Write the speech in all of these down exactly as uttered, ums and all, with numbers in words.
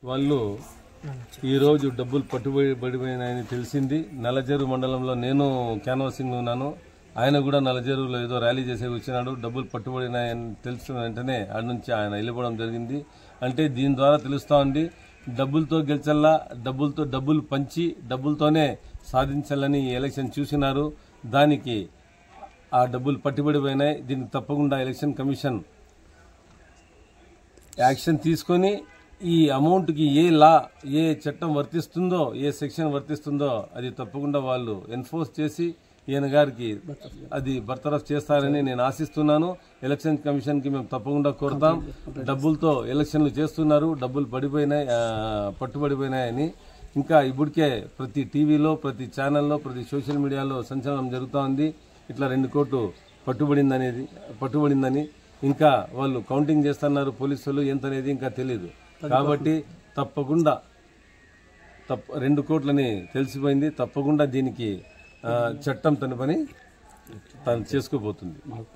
వాళ్ళు ఈరోజు డబ్బులు పట్టుబడిపోయినాయని తెలిసింది. నల్లజెరు మండలంలో నేను క్యాన్వాసింగ్ ఉన్నాను. ఆయన కూడా నల్లజెరువులో ఏదో ర్యాలీ చేసే వచ్చినాడు. డబ్బులు పట్టుబడినాయని తెలిసిన వెంటనే ఆడ నుంచి ఆయన వెళ్ళిపోవడం జరిగింది. అంటే దీని ద్వారా తెలుస్తూ ఉంది, డబ్బులతో గెలిచల్లా, డబ్బులతో డబ్బులు పంచి డబ్బులతోనే సాధించాలని ఈ ఎలక్షన్ చూసినారు. దానికి ఆ డబ్బులు పట్టుబడిపోయినాయి. దీనికి తప్పకుండా ఎలక్షన్ కమిషన్ యాక్షన్ తీసుకొని ఈ అమౌంట్కి ఏ లా, ఏ చట్టం వర్తిస్తుందో, ఏ సెక్షన్ వర్తిస్తుందో అది తప్పకుండా వాళ్ళు ఎన్ఫోర్స్ చేసి ఈయన గారికి అది బర్తరఫ్ చేస్తారని నేను ఆశిస్తున్నాను. ఎలక్షన్ కమిషన్కి మేము తప్పకుండా కోరుతాం. డబ్బులతో ఎలక్షన్లు చేస్తున్నారు, డబ్బులు పడిపోయినాయి, పట్టుబడిపోయినాయని. ఇంకా ఇప్పటికే ప్రతి టీవీలో, ప్రతి ఛానల్లో, ప్రతి సోషల్ మీడియాలో సంచలనం జరుగుతూ ఉంది. ఇట్లా రెండు కోట్లు పట్టుబడిందనేది పట్టుబడిందని ఇంకా వాళ్ళు కౌంటింగ్ చేస్తున్నారు పోలీసులు, ఎంతనేది ఇంకా తెలియదు. కాబట్టి తప్పకుండా తప్ప రెండు కోట్లని తెలిసిపోయింది. తప్పకుండా దీనికి చట్టం తన పని తను చేసుకోబోతుంది.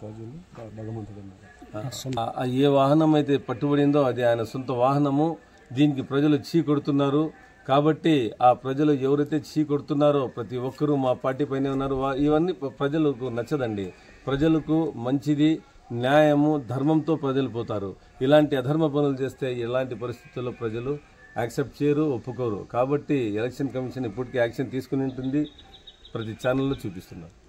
ఏ వాహనం అయితే పట్టుబడిందో అది ఆయన సొంత వాహనము. దీనికి ప్రజలు చీ కొడుతున్నారు. కాబట్టి ఆ ప్రజలు ఎవరైతే చీ కొడుతున్నారో ప్రతి ఒక్కరూ మా పార్టీ పైనే ఉన్నారు. ఇవన్నీ ప్రజలకు నచ్చదండి. ప్రజలకు మంచిది, న్యాయము, ధర్మంతో ప్రజలు పోతారు. ఇలాంటి అధర్మ పనులు చేస్తే ఇలాంటి పరిస్థితుల్లో ప్రజలు యాక్సెప్ట్ చేయరు, ఒప్పుకోరు. కాబట్టి ఎలక్షన్ కమిషన్ ఇప్పటికీ యాక్షన్ తీసుకుని ఉంటుంది. ప్రతి ఛానల్లో చూపిస్తున్నారు.